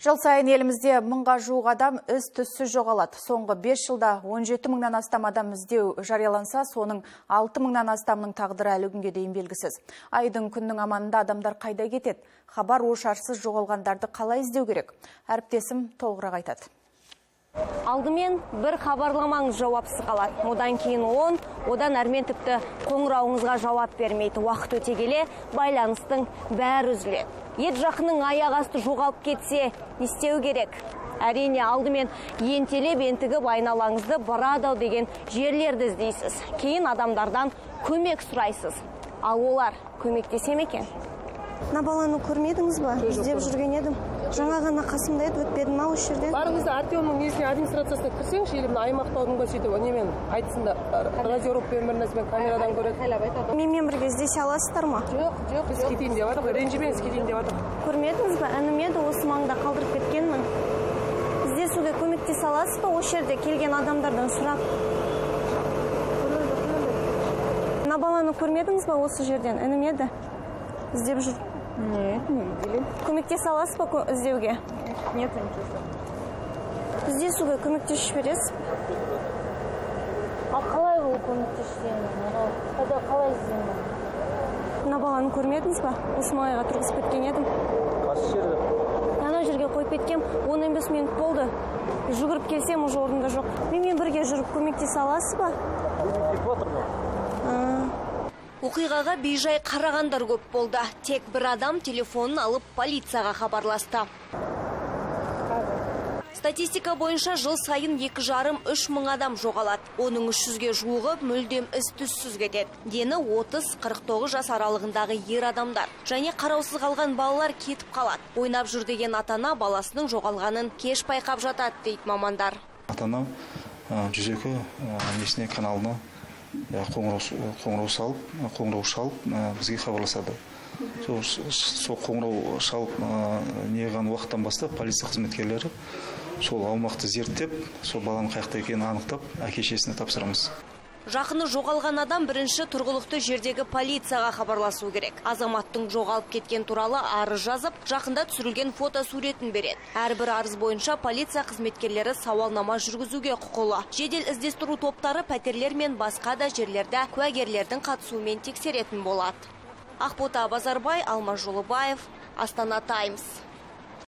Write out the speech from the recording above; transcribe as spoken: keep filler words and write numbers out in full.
Жыл сайын елімізде мыңға жуық адам із түссіз жоғалады. Соңғы бес жылда он жеті мыңнан астам адам іздеу жарияланса, соның алты мыңнан астамның тағдыры әлі күнге дейін белгісіз. Айдың күннің аманында адамдар қайда кетеді? Хабар ошарсыз жоғалғандарды қалай іздеу керек? Әріптесім толығырақ айтады. Алдымен бір хабарламаңыз жауапсыз қалады. Одан кейін он, одан әрмен тіпті қоңырауыңызға жауап бермейді. Уақыт өте келе байланыстың бәрі үзіледі. Ет жақының аяқ асты жоғалып кетсе, не істеу керек? Әрине, алдымен ентелеп ентігіп айналаңызды барадау деген жерлерді іздейсіз. Кейін адамдардан көмек сұрайсыз. Ал олар көмектесе ме екен? Мына баланы көрмедіңіз ба? Іздеп жүрген едім. Жаңа ғана қасымда еді, өтпедім ау осы жерден. Барыңызда Артемнің несіне администрациясына кірсеңші, елімді аймақтаудың ба сөйтіп, немен айтысында радиороппен бір нәрсемен камерадан көреді. Менімен бірге іздесе аласыздар ма? Жоқ, жоқ, біз кетейін деп жатырмыз, ренжімеңіз кетейін деп жатырмыз. Көрмедіңіз ба? Інім еді, осы маңда қалдырып кеткенмін. Іздесуге көмектесе аласыз ба? Осы жерде келген адамдардан сұрап. Мына баланы көрмедіңіз ба осы жерден? Інім еді. Іздеп жүр. Нет, не видели. Көмектесе аласыз ба іздеуге? Нет, ничего. Іздесуге көмектесіп бересіз? А қалай ол көмектесемін? Қайда қалай іздеймін? Мына баланы көрмедіңіз ба? Осы маңайға тұрғызып кеткен едім. Қасы жерде? Ана жерге қойып кеткем, он он бес минут болды. Жүгіріп келсем, уже орнында жоқ. Менімен бірге жүріп көмектесе аласыз ба? Оқиғаға бейжай қарағандар көп болды. Тек бір адам телефонын алып полицияға хабарласты. Статистика бойынша жыл сайын екі жарым үш мың адам жоғалады. Оның үш жүзге жуығы мүлдем із түссіз кетеді. Дені отыз қырық тоғыз жас аралығындағы ер адамдар. Және қараусыз қалған балалар кетіп қалады. Ойнап жүр деген ата-ана баласының жоғалғанын кеш байқап жатады дейді мамандар. Ата-ана жүз екі несіне каналына қоңырау салып, қоңырау шалып, бізге хабарласады. Сол қоңырау шалып неған уақыттан бастап полиция қызметкерлері сол аумақты зерттеп, сол баланың қайда екенін анықтап, әке-шешесіне тапсырамыз. Жақыны жоғалған адам бірінші тұрғылықты жердегі полицияға хабарласу керек. Азаматтың жоғалып кеткен туралы арыз жазып, жақында түсірілген фото суретін береді. Әрбір арыз бойынша полиция қызметкерлері сауалнама жүргізуге құқылы. Жедел іздестіру топтары пәтерлер мен басқа да жерлерде куәгерлердің қатысуымен тексеретін болады. Ақбота Базарбай, Алмаз Жолыбаев, Астана Таймс.